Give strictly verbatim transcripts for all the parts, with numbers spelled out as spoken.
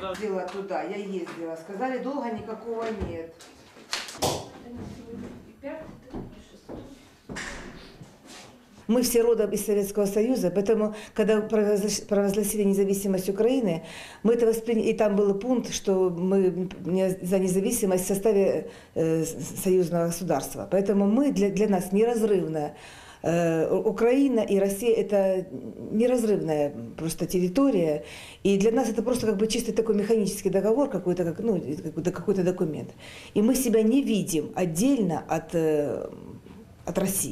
Ездила туда, я ездила. Сказали, долго никакого нет. Мы все родом из Советского Союза, поэтому, когда провозгласили независимость Украины, мы это восприняли, и там был пункт, что мы за независимость в составе э, союзного государства. Поэтому мы, для, для нас неразрывная. Э, Украина и Россия – это неразрывная просто территория, и для нас это просто как бы чисто такой механический договор, какой-то, как, ну, какой-то документ. И мы себя не видим отдельно от, э, от России.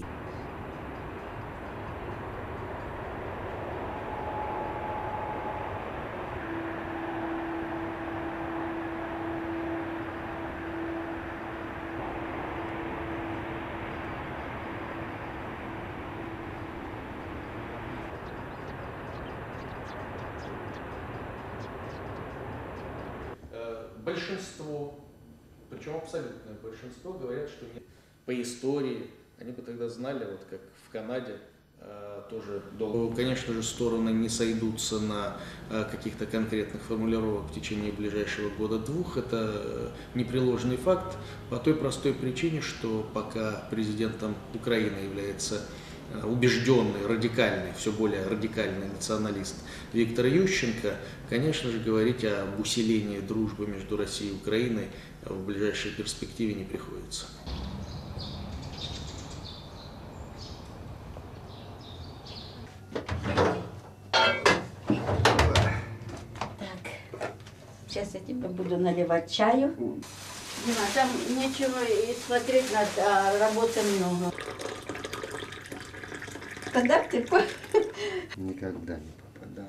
Большинство, причем абсолютное большинство, говорят, что нет. По истории они бы тогда знали, вот как в Канаде, э, тоже долго. Конечно же, стороны не сойдутся на э, каких-то конкретных формулировках в течение ближайшего года-двух. Это непреложный факт по той простой причине, что пока президентом Украины является убежденный, радикальный, все более радикальный националист Виктор Ющенко, конечно же, говорить об усилении дружбы между Россией и Украиной в ближайшей перспективе не приходится. Так, сейчас я тебе буду наливать чаю. Дима, там нечего и смотреть надо, а работы много. Тогда ты по... Никогда не попадал.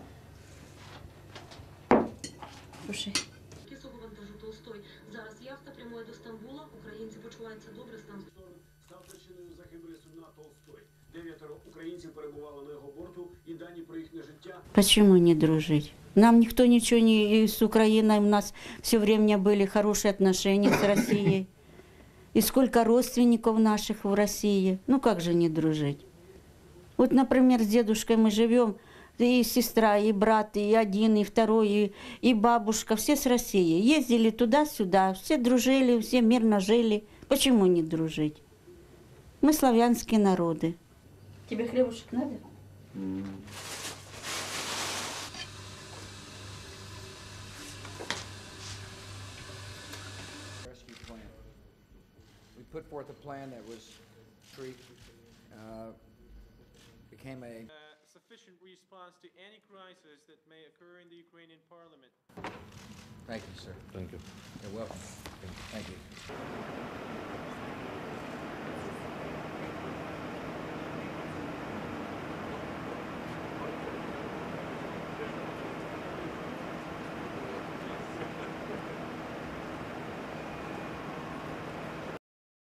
Слушай. Вантажу Толстой. Зараз яхта прямує до Стамбула. Українці почуваються добре з там. Став причиною загибелі судна Толстой. Дев'ятеро українців перебувало на його борту, і дані про їхнє життя. Почему не дружить? Нам никто ничего не... С Украиной у нас все время были хорошие отношения с Россией. И сколько родственников наших в России. Ну как же не дружить? Вот, например, с дедушкой мы живем, и сестра, и брат, и один, и второй, и, и бабушка, все с России. Ездили туда-сюда, все дружили, все мирно жили. Почему не дружить? Мы славянские народы. Тебе хлебушек надо? Mm. We put forth a plan that was treat, uh, became a uh, sufficient response to any crisis that may occur in the Ukrainian parliament. Thank you, sir. Thank you. You're welcome. Thank you.